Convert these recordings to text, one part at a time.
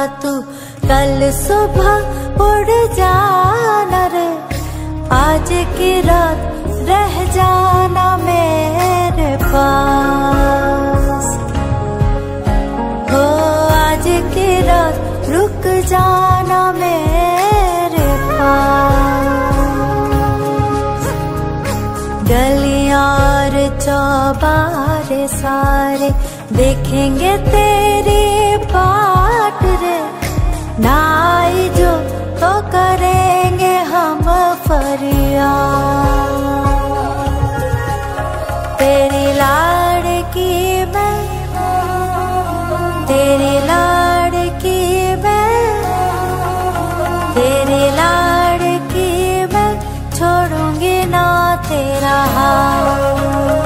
तू कल सुबह उड़ जाना रे, आज की रात रह जाना मेरे पास। हो आज की रात रुक जाना मेरे पास। गलियां और चौबारे सारे देखेंगे तेरी बाट रे, ना आई जो तो करेंगे हम फरियाद। तेरी लाड़की मैं, तेरी लाड़की मैं, तेरी लाड़की मैं, छोड़ूंगी ना तेरा हाथ।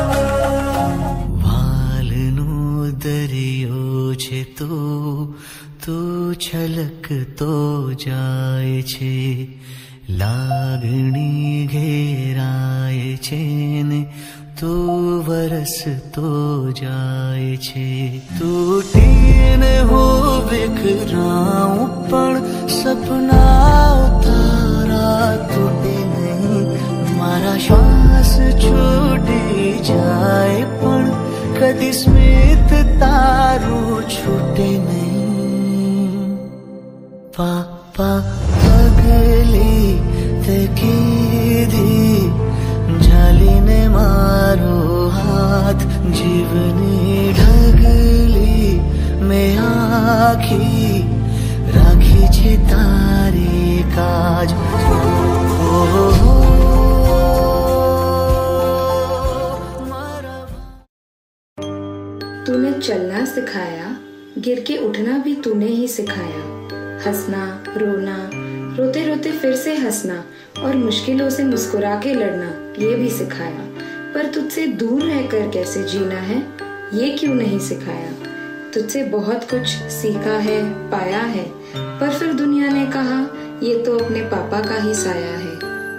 वालनो दरियो छे तो छलक तो जाए छे, लागणी घेराए छे ने तो वरस तो जाए छे। तूटीने हो बिखराऊं पण सपना तारा तूटे नहीं। मारा श्वास छूटी जाए पण कदी स्मित तारू छूटे नहीं। पापा पगली ते कीधी जालीने मारो हाथ, जीवनी ढगली में आखी राखी छे तारी काज। तूने चलना सिखाया, गिर के उठना भी तूने ही सिखाया। हंसना, रोना, रोते रोते फिर से हंसना और मुश्किलों से मुस्कुरा के लड़ना, ये भी सिखाया। पर तुझसे दूर रहकर कैसे जीना है, ये क्यों नहीं सिखाया। तुझसे बहुत कुछ सीखा है, पाया है, पर फिर दुनिया ने कहा ये तो अपने पापा का ही साया है।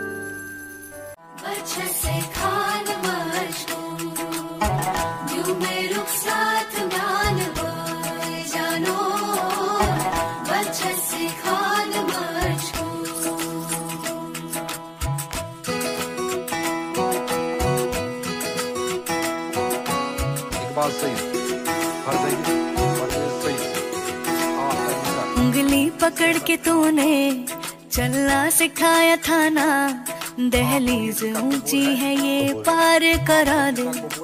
उंगली पकड़ के तूने चलना सिखाया था ना, दहलीज ऊंची है ये पार करा दे।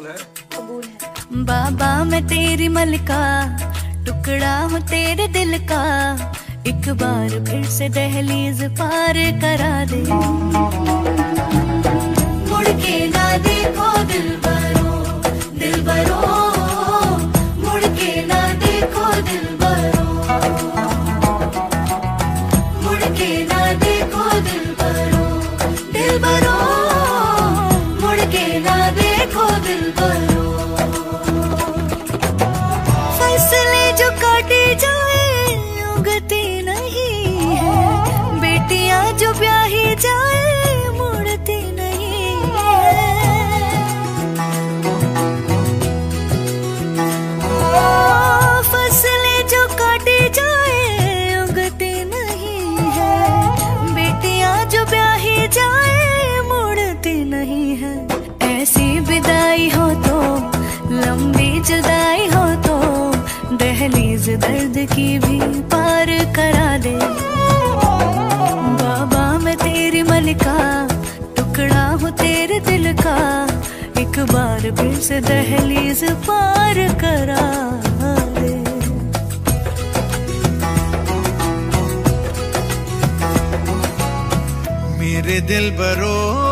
बाबा मैं तेरी मलिका, टुकड़ा हूँ तेरे दिल का, एक बार फिर से दहलीज पार करा दे। मुड़ के ना देखो दिलबरो, दिलबरो, मुड़ के ना देखो दिलबरो, मुड़ के ना देखो दिलबरो, दिलबरो, मुड़ के ना देखो दिलबरो। फसलें जो काटी जाए उगती नहीं है, बेटियां जो ब्याही जाए मुड़ती नहीं है। फसलें जो काटी जाए उगती नहीं है, बेटियां जो ब्याही जाए मुड़ती नहीं है। ऐसी विदाई हो तो, लंबी जुदाई हो तो, दहलीज दर्द की भी पार करा दे। बाबा मैं तेरी मलिका, टुकड़ा हूँ तेरे दिल का, एक बार फिर से दहलीज पार करा दे। मेरे दिल बरो